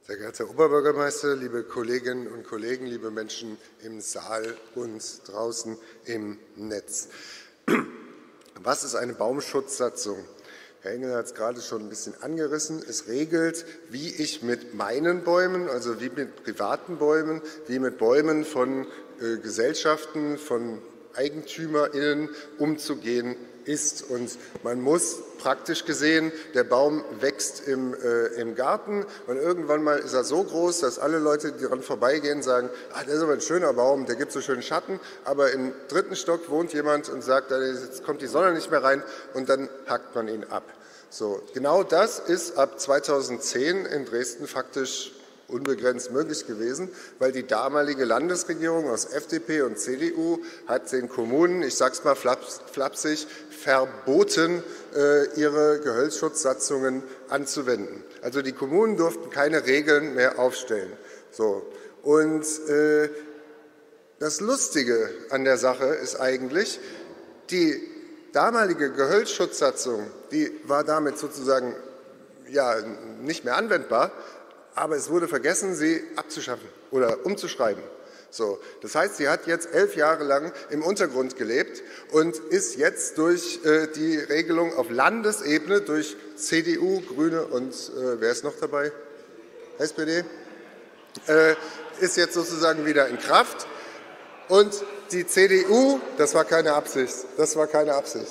Sehr geehrter Herr Oberbürgermeister, liebe Kolleginnen und Kollegen, liebe Menschen im Saal und draußen im Netz. Was ist eine Baumschutzsatzung? Herr Engel hat es gerade schon ein bisschen angerissen. Es regelt, wie ich mit meinen Bäumen, also wie mit privaten Bäumen, wie mit Bäumen von Gesellschaften, von EigentümerInnen umzugehen ist. Und man muss praktisch gesehen, der Baum wächst im Garten und irgendwann mal ist er so groß, dass alle Leute, die daran vorbeigehen, sagen, ach, das ist aber ein schöner Baum, der gibt so schönen Schatten, aber im 3. Stock wohnt jemand und sagt, jetzt kommt die Sonne nicht mehr rein und dann hackt man ihn ab. So, genau das ist ab 2010 in Dresden faktisch unbegrenzt möglich gewesen, weil die damalige Landesregierung aus FDP und CDU hat den Kommunen, ich sage es mal flapsig, verboten, ihre Gehölzschutzsatzungen anzuwenden. Also die Kommunen durften keine Regeln mehr aufstellen. So. Und das Lustige an der Sache ist eigentlich, die damalige Gehölzschutzsatzung, die war damit sozusagen ja, nicht mehr anwendbar, aber es wurde vergessen, sie abzuschaffen oder umzuschreiben. So, das heißt, sie hat jetzt 11 Jahre lang im Untergrund gelebt und ist jetzt durch die Regelung auf Landesebene durch CDU, Grüne und wer ist noch dabei? SPD? Ist jetzt sozusagen wieder in Kraft. Und die CDU, das war keine Absicht, das war keine Absicht.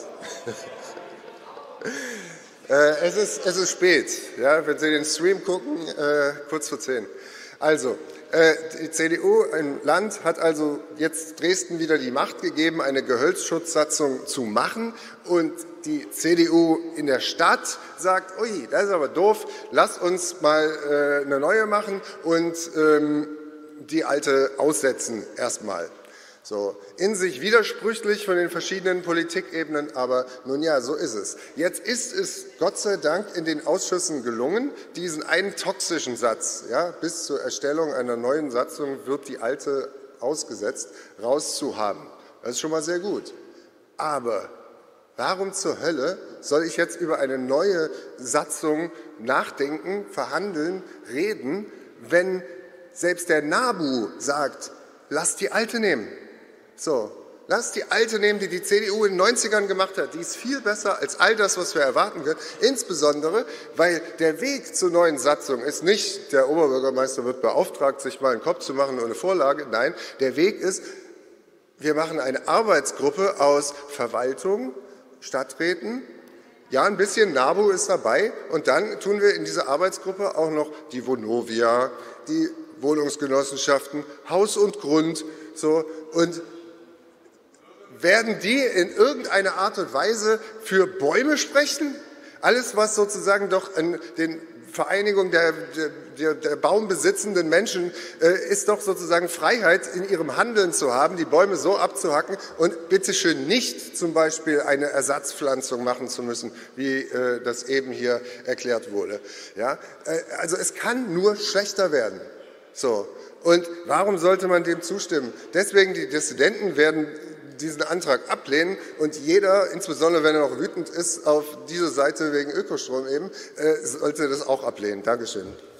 Es ist spät, ja, wenn Sie den Stream gucken, kurz vor 10. Also, die CDU im Land hat also jetzt Dresden wieder die Macht gegeben, eine Gehölzschutzsatzung zu machen. Und die CDU in der Stadt sagt, ui, das ist aber doof, lass uns mal eine neue machen und die alte aussetzen erstmal. So, in sich widersprüchlich von den verschiedenen Politikebenen, aber nun ja, so ist es. Jetzt ist es Gott sei Dank in den Ausschüssen gelungen, diesen einen toxischen Satz, ja, bis zur Erstellung einer neuen Satzung wird die alte ausgesetzt, rauszuhaben. Das ist schon mal sehr gut. Aber warum zur Hölle soll ich jetzt über eine neue Satzung nachdenken, verhandeln, reden, wenn selbst der NABU sagt, lass die alte nehmen? So, lass die alte nehmen, die die CDU in den 90ern gemacht hat. Die ist viel besser als all das, was wir erwarten können. Insbesondere, weil der Weg zur neuen Satzung ist nicht, der Oberbürgermeister wird beauftragt, sich mal einen Kopf zu machen und eine Vorlage. Nein, der Weg ist, wir machen eine Arbeitsgruppe aus Verwaltung, Stadträten, ja, ein bisschen NABU ist dabei und dann tun wir in dieser Arbeitsgruppe auch noch die Vonovia, die Wohnungsgenossenschaften, Haus und Grund, so, und werden die in irgendeiner Art und Weise für Bäume sprechen? Alles, was sozusagen doch an den Vereinigungen der baumbesitzenden Menschen ist doch sozusagen Freiheit in ihrem Handeln zu haben, die Bäume so abzuhacken und bitteschön nicht zum Beispiel eine Ersatzpflanzung machen zu müssen, wie das eben hier erklärt wurde. Ja? Also es kann nur schlechter werden. So. Und warum sollte man dem zustimmen? Deswegen, die Dissidenten werden diesen Antrag ablehnen und jeder, insbesondere wenn er noch wütend ist, auf diese Seite wegen Ökostrom eben, sollte das auch ablehnen. Dankeschön.